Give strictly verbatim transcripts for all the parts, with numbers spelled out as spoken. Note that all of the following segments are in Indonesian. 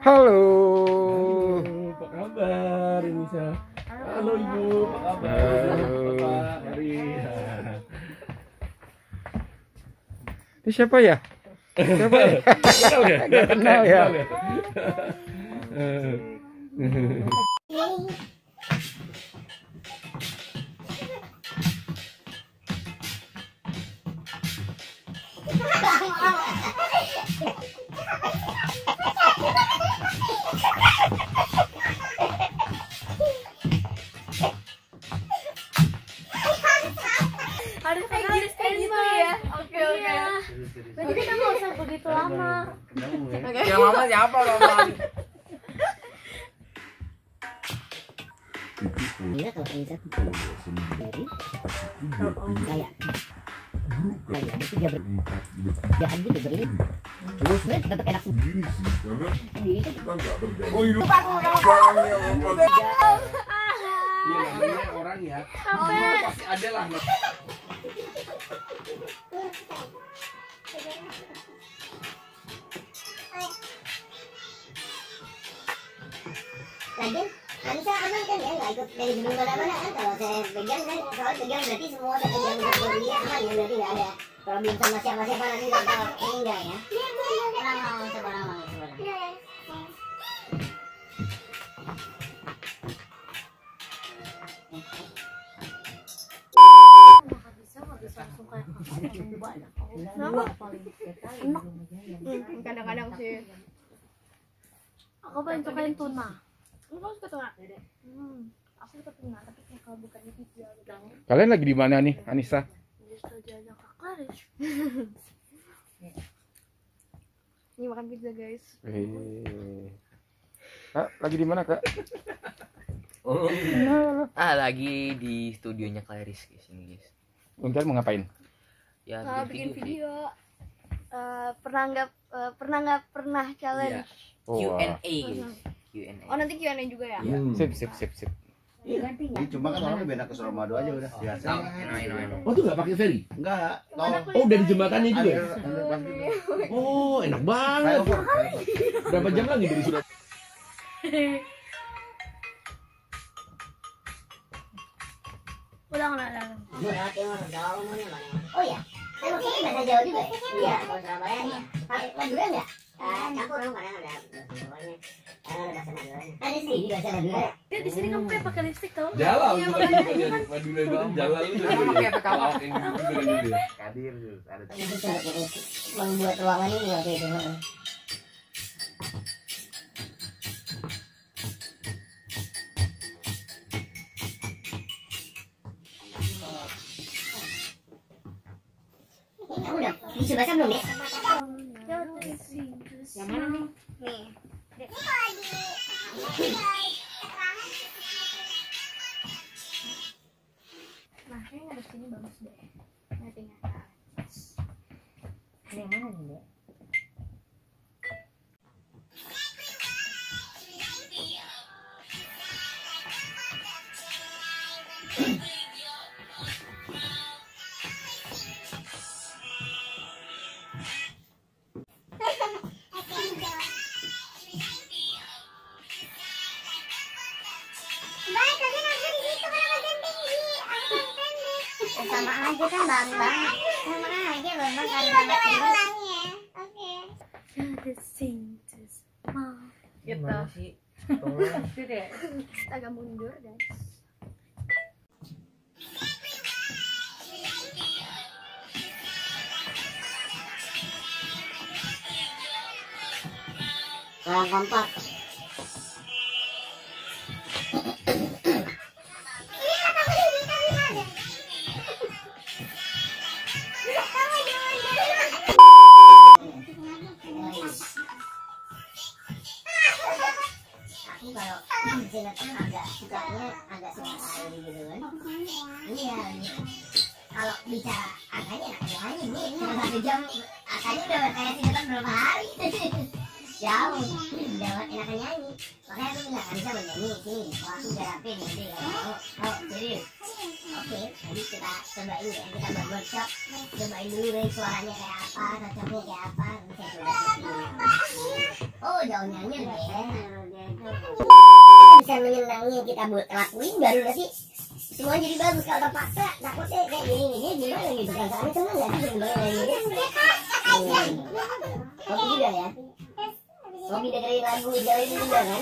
Halo. Halo, apa kabar Nisa? Halo Ibu, apa kabar? Halo. Bapak, mari. Ini siapa ya? Siapa ya? Kenal ya? Gak kenal ya. Harus kayak gitu ya. Oke oke. Berarti kita nggak usah begitu lama. Ya mama siapa mama? Iya kalau Aisyah sendiri kayak kayak itu dia berjalan gitu beri terus tetap enak sendiri sih karena kita nggak berjalan. Oh iya. Iya namanya orang ya. Pasti ada lah. Lagian Anissa aman kan ya, nggak ikut dari gedung mana-mana kan. Kalau saya pegang kan, soal pegang berarti semua saya pegang untuk dia aman ya, berarti nggak ada problem sama siapa-siapa nanti bakal ini enggak ya. Orang mau sebarang mau sebarang. Nggak bisa nggak bisa langsung kayak kenapa? Enak. Kadang-kadang sih Aku paling suka yang tuna. enggak suka tuna. Hmm. Aku suka tuna tapi kayak kalau bukannya pizza gitu. Kalian lagi di mana nih, Anissa? Justru diajak kakak deh. Ini makan pizza guys. Eh. Kak, lagi di mana, Kak? Oh. Ah lagi di studionya Claris guys ini guys. Kalian mau ngapain? Ya Kalau bikin bikin video. video Eh, pernah nggak eh, pernah nggak pernah challenge? Oh, Q and wah. A guys. Q and A. oh nanti Q and A juga ya. Iya. Sip, sip, sip, sip. Iya, Ini cuma kan orangnya beda ke Suramadu aja udah biasa. Tahu, enak enak enak. Oh tuh nggak pakai ferry? Enggak, tol. Oh dari jembatannya juga? Air, air pas gitu. Oh enak banget. Flyover. Berapa jam lagi dari Surabaya? Udah nggak ada. Jawa Timur, Jawa Umumnya mana? Oh ya, saya mau kiri bahasa Jawa juga ya? Iya, kalau Surabaya ya. Pakai Madura nggak? Ah, campur dong, kadang ada Jawanya, kadang ada bahasa Maduranya. Ada sendiri bahasa Madura. Ya di sini kamu kayak pakai lipstick tau? Jalan, Iya, bukan makanya. bukan Madura itu jalan lu. Kamu pakai apa kamu? Lawak yang gitu kan gitu ya. Kadir tuh, ada. Itu untuk ini, membuat ruangan ini waktu itu. heeh. Ini kamu udah bisa bahasa belum ya? Yang mana nih? Nih. Nah, kayaknya ada sini bagus deh. Lighting atas. Yang mana nih, Mbak? Sama aja kan bambang, sama aja bambang kan banget ini. Oke. Jadi sing to smile. Gitu. Gimana sih? Tolong. Itu deh. Agak mundur guys. Kurang kompak. Aku kalau sinetron agak sukanya agak suka gitu kan. Iya. Kalau bicara angkanya enak aja nyanyi bu. Cuma satu jam angkanya udah kayak sinetron berapa hari. Jauh. Jauh enak nyanyi. Makanya aku bilang Anissa bernyanyi sini. Oh, aku garapin nanti kalau mau. Oh, serius. Oke, nanti kita cobain ya. Kita buat workshop. Cobain dulu deh suaranya kayak apa, cocoknya kayak apa. Nanti saya coba. Oh, daunnya deh. Bisa menyenangnya kita buat lakuin baru nanti semua jadi bagus. Kalau terpaksa takutnya kayak gini gini gimana gitu kan? Soalnya seneng nggak sih berkembang dari ini? Kopi juga ya. Kopi dengerin lagu jauh ini juga kan?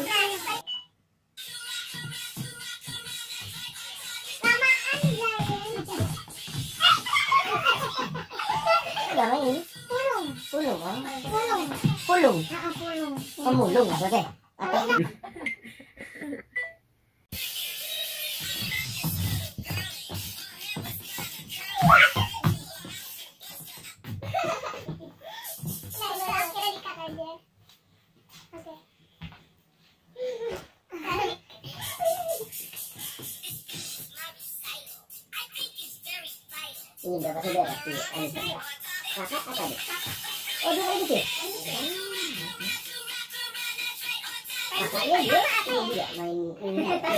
Gak main? Pulung. Pulung kan? Pulung. Pulung. Pulung. Pemulung maksudnya? Atau ini berapa saudara tuh? Kakak apa deh? Oh dua kali gitu. Kakaknya dia ini juga main ini.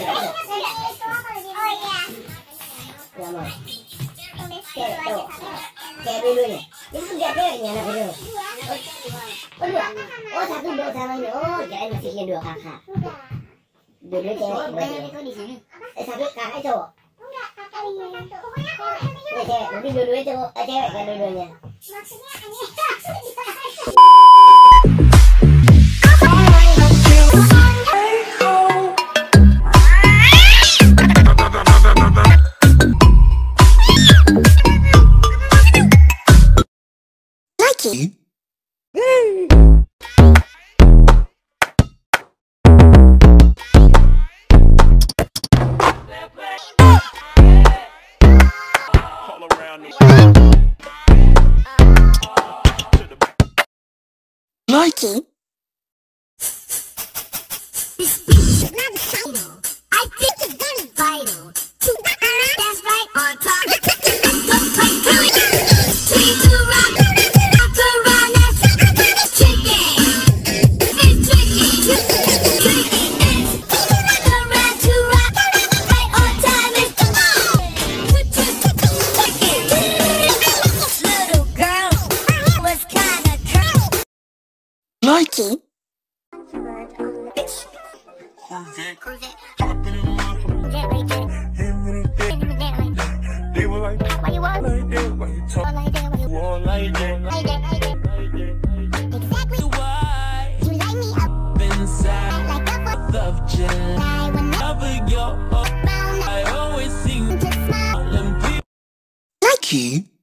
Oh iya. Nggak mau. Cewek tuh. Cewek dulunya. Itu tiga ceweknya anak itu. Oh dua. Oh satu dua sama ini. Oh kirain masihnya dua kakak. Dua-dua cewek berarti. Eh satu kakak cowok. Ya cewek, nanti dua-duanya cowok, eh cewek kan dua-duanya. Maksudnya Lucky. Lucky. I think it's very vital. That's right on top. Treat to rock, macaroni, chicken. It's tricky, tricky. It's around to rock, right on time. It's little girl was kinda cool. Lucky. They were like, What you want? like that, why you talk Like that, what you war like that? like that, like that. Exactly. Why You light me up inside like a foot. of Jen? I will not Never go up. bound I always sing to smile. and be Lucky.